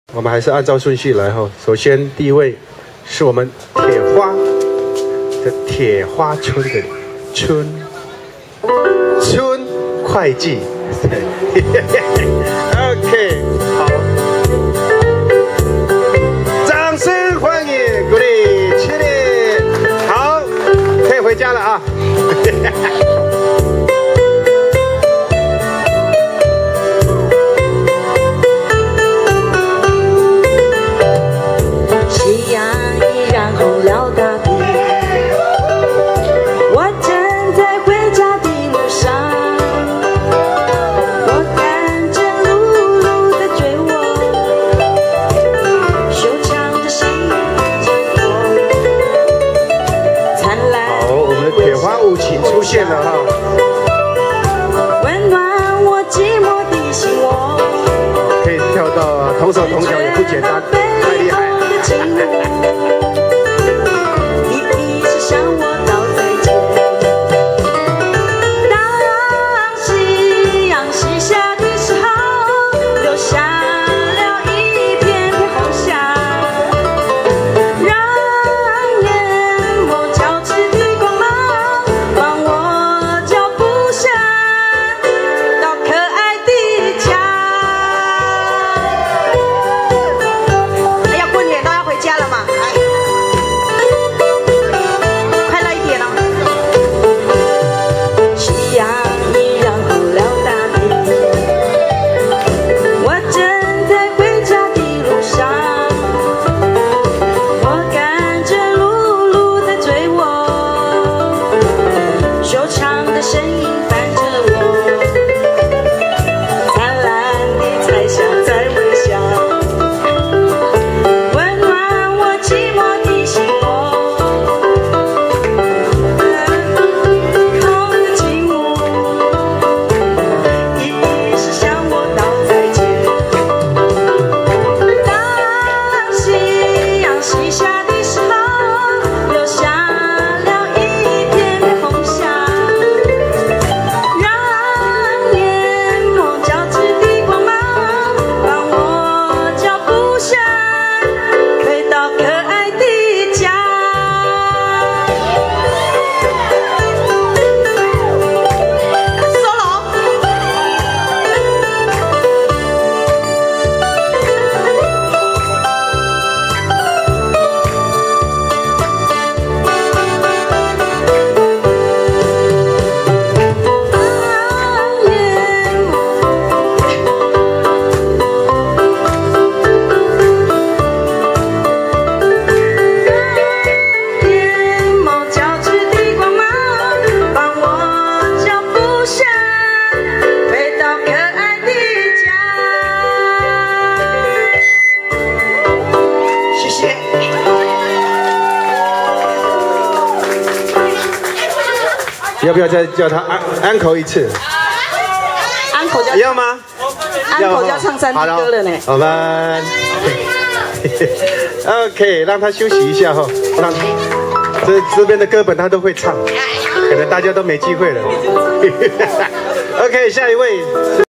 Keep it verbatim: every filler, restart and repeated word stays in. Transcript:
我们还是按照顺序来哈。首先，第一位是我们铁花的铁花村的村村会计。OK， 好，掌声欢迎，鼓励，起立，好，可以回家了啊。 夕阳已染红了大地，我正在回家的路上，我看着碌碌的追我，修长的身影灿烂。 好，我们的铁花舞曲出现了哈， 温暖我寂寞的心窝， 可以跳到同手同脚也不简单，太厉害。 你一直向我道再见。当夕阳西下的时候，留下了一片片红霞，让眼眸交织的光芒帮我脚步声到可爱的家。哎呀，过年都要回家了嘛，哎，快乐一点哦。夕阳已染红了大地，我正在回家的路上，我赶着碌碌的追我，修长的身影伴着我，灿烂的彩霞在微笑，温暖我寂寞的心窝，好的景物，一定是向我道再见。当夕阳西下的时候，留下了一片片红霞，让眼眸交织的光芒帮我脚步声回到可爱的家。solo。眼眸交织的光芒帮我脚步声回到可爱的家。谢谢。 要不要再叫他安安口一次？ 安口就要吗？ 安口就要唱三 D 好歌了呢。 我们 OK， 让他休息一下哈，让这这边的歌本他都会唱，可能大家都没机会了。OK， 下一位。